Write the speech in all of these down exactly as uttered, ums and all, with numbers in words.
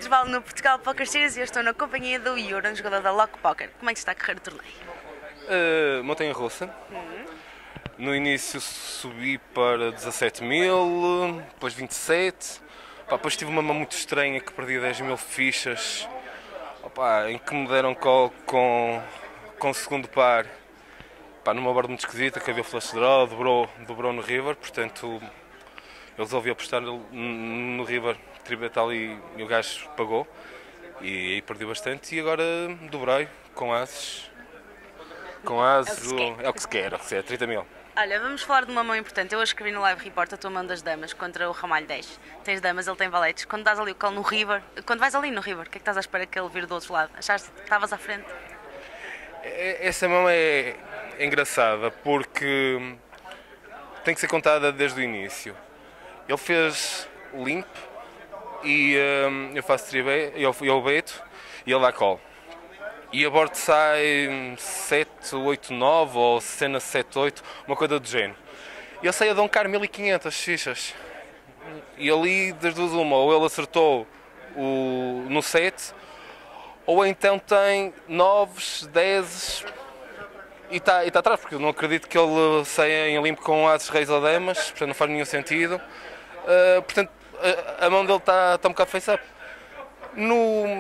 intervalo no Portugal Poker Series e eu estou na companhia do Yoran, jogador da Lock Poker. Como é que está a correr o torneio? Uh, montanha-russa. Uhum. No início subi para dezassete mil, depois vinte e sete. Pá, depois tive uma mão muito estranha que perdi dez mil fichas. Opa, em que me deram call com, com o segundo par. Pá, numa borda muito esquisita, que havia flush draw, dobrou, dobrou no river, portanto eu resolvi apostar no, no river tribetal e, e o gajo pagou. E aí perdi bastante e agora dobrei com ases. Com ases, é o que se quer, é o que se quer, trinta mil. Olha, vamos falar de uma mão importante. Eu hoje escrevi no Live Report a tua mão das damas contra o Ramalho dez. Tens damas, ele tem valetes. Quando dás ali o call no river, quando vais ali no river, o que é que estás à espera que ele vire do outro lado? Achaste que estavas à frente? Essa mão é engraçada porque tem que ser contada desde o início. Ele fez limp e um, eu faço tribet, eu, eu beto e ele dá call. E a board sai sete, oito, nove ou cena sete, oito, uma coisa do género. E eu saí a doncar mil e quinhentas fichas. E ali, das duas uma, ou ele acertou o, no sete, ou então tem nove, dez e está e tá atrás, porque eu não acredito que ele saia em limpo com ases, reis ou damas, portanto não faz nenhum sentido. Uh, portanto, a, a mão dele está tá um bocado face-up. No...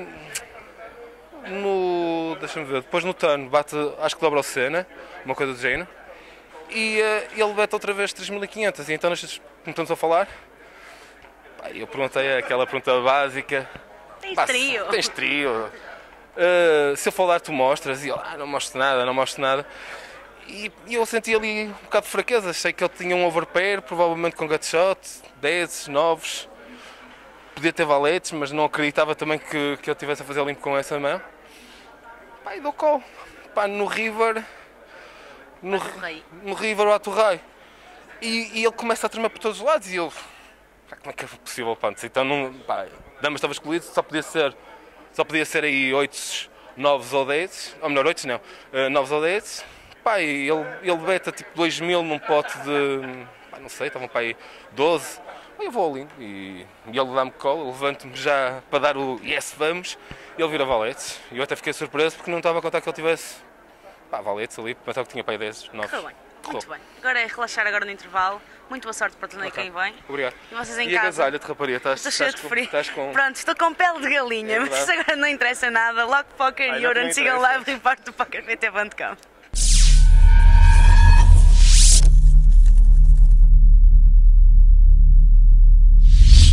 No, deixa-me ver, depois no turn bate, acho que dobra o cena, uma coisa do género, e uh, ele bate outra vez três mil e quinhentas, e então nós estamos a falar, pá, eu perguntei aquela pergunta básica, Tens pá, trio? Tens trio, uh, se eu falar tu mostras, e eu, ah, não mostro nada, não mostro nada, e, e eu senti ali um bocado de fraqueza, achei que ele tinha um overpair, provavelmente com gutshot, dez, nove, podia ter valetes, mas não acreditava também que, que eu estivesse a fazer limpo com essa mão. Pá, e dou call. Pá, no river, no, no river bate o rei. E, e ele começa a tremer por todos os lados e eu, pá, como é que é possível, pá, então não, pá, damas estava excluído, só podia ser, só podia ser aí oito, nove ou dez, ou melhor, oito não, nove ou dez. Pá, e ele, ele beta tipo dois mil num pote de, pá, não sei, estavam para aí doze. Eu vou ali e, e ele dá-me call, eu levanto-me já para dar o yes, vamos, e ele vira valetes. E eu até fiquei surpreso porque não estava a contar que ele tivesse, pá, valetes ali, pensava que tinha para aí dez, nove. Correu bem, muito bem. Agora é relaxar agora no intervalo. Muito boa sorte para o torneio, okay. Quem vem. Obrigado. E vocês em e casa. E agasalha de rapariga, estás, estou cheio estás, de frio. Estás com... Pronto, estou com pele de galinha, é mas isso agora não interessa nada. Lock Poker e Yoran, sigam lá o report do Poker P T ponto com.